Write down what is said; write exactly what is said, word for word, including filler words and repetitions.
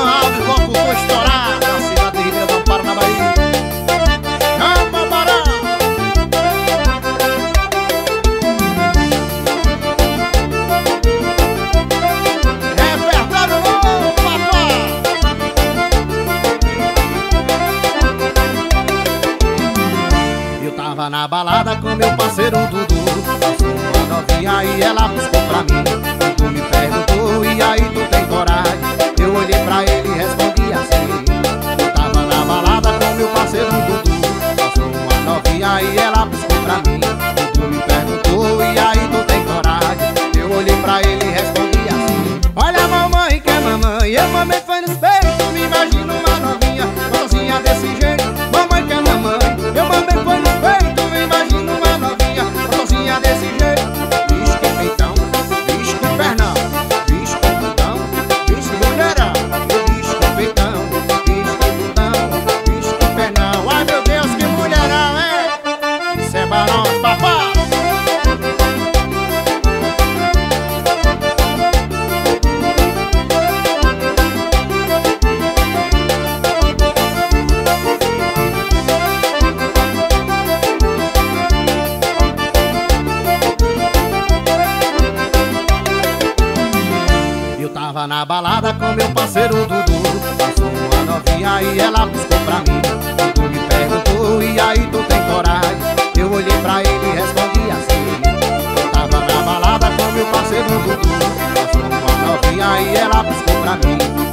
Alves, locutor estourado, na cidade de Ribeirão do Amparo, na Bahia. Chama Barão. Repertório novo, papai. Eu tava na balada com meu parceiro Dudu. Passou uma novinha e ela buscou pra mim. Tu me perguntou, e aí tu tem coragem? Eu olhei pra ele e respondi assim. Eu tava na balada com meu parceiro Dudu. Passou uma novinha e ela buscou pra mim. Tu me perguntou, e aí tu tem coragem? Eu olhei pra ele e respondi assim. Olha a mamãe que é mamãe, eu mamãe foi nos peitos. Me imagino uma novinha, gostosinha desse jeito. Mamãe que é mamãe, eu mamãe foi nos peitos. Me imagino uma novinha, gostosinha desse jeito. Bicho que peitão, bicho que pernão, bicho que bundão, bicho que mulherão. Bicho que peitão, bicho que bundão, bicho que pernão. Ai meu Deus, que mulherão, é? Isso é Barão, papai. Eu tava na balada com meu parceiro Dudu. Passou uma novinha e ela buscou pra mim. Dudu me perguntou, e aí tu tem coragem? Eu olhei pra ele e respondi assim. Eu tava na balada com meu parceiro Dudu. Passou uma novinha e ela buscou pra mim.